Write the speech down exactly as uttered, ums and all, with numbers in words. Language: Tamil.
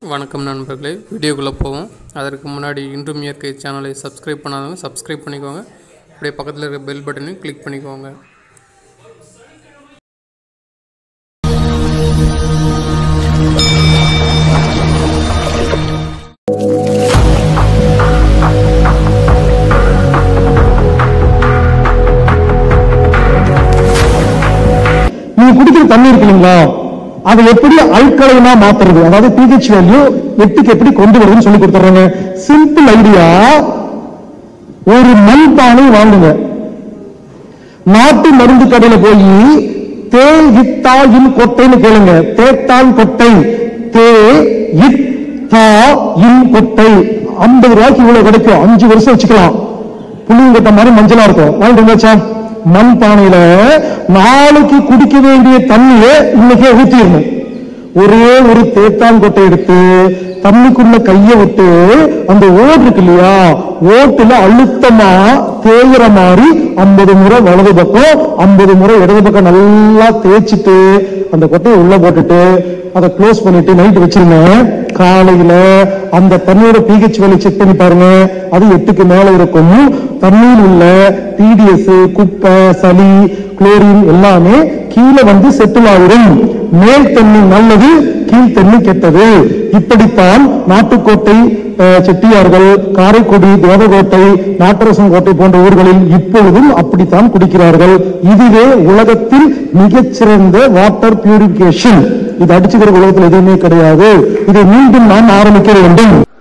வணக்கம் நண்பர்களே, வீடியோக்குள்ளே போவோம். அதற்கு முன்னாடி இன்றும் இயற்கை சேனலை சப்ஸ்கிரைப் பண்ணாதவங்க சப்ஸ்கிரைப் பண்ணிக்கோங்க. அப்படியே பக்கத்தில் இருக்க பெல் பட்டனையும் கிளிக் பண்ணிக்கோங்க. நீங்க குடிக்கிற தண்ணி இருக்கு இல்லைங்களா, அதை எப்படி அல்கலைனா மாத்துறது, அதாவது pH வேல்யூ எட்டுக்கு எப்படி கொண்டு வருதுன்னு சொல்லி கொடுத்துறாங்க. சிம்பிள் ஐடியா, ஒரு மண் பானை வாங்குங்க. நாட்டு மருந்து கடையில போய் தே இத்தா இன் கொட்டைன்னு கேளுங்க. தேத்தான் கொட்டை, தே இத்தா இன் கொட்டை ஐம்பது ரூபாய்க்கு இவ்வளவு கிடைக்கும். அஞ்சு வருஷம் வச்சுக்கலாம். புளியங்கொட்டை மாதிரி மஞ்சளா இருக்கும். வாங்கிட்டு வந்தாச்சா? மண் பானையில நாளைக்கு குடிக்க வேண்டிய தண்ணியை இன்னைக்கே ஊத்திடணும். ஒரே ஒரு தேத்தான் கொட்டை எடுத்து தண்ணிக்குள்ள கைய விட்டு அந்த ஓடு இருக்கு இல்லையா, ஓட்டுல அழுத்தமா தேய்கிற மாதிரி ஐம்பது முறை வலது பக்கம் ஐம்பது முறை இடது பக்கம் நல்லா தேய்ச்சிட்டு அந்த கொட்டையை உள்ள போட்டுட்டு அதை க்ளோஸ் பண்ணிட்டு நைட் வச்சிருங்க. காலையில அந்த தண்ணியோட pH வேல்யூ செக் பண்ணி பாருங்க. அது எட்டுக்கு மேல இருக்கும். தண்ணீர் உள்ள டிடிஎஸ், குப்பை, சளி, குளோரின் எல்லாமே கீழே வந்து செட்டில் ஆயிரும். மேல் தண்ணி நல்லது, கீழ் தண்ணி கெட்டது. இப்படித்தான் நாட்டுக்கோட்டை செட்டியார்கள், காரைக்குடி, தேவகோட்டை, நாட்டரசன் கோட்டை போன்ற ஊர்களில் இப்பொழுதும் அப்படித்தான் குடிக்கிறார்கள். இதுவே உலகத்தில் மிகச்சிறந்த வாட்டர் பியூரிபிகேஷன். இது அடிச்சுக்கிற உலகத்தில் எதுவுமே கிடையாது. இதை மீண்டும் நாம் ஆரம்பிக்க வேண்டும்.